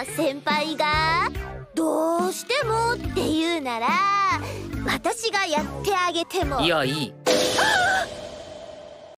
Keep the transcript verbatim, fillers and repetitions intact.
先輩がどうしてもって言うなら私がやってあげても。 いやいい、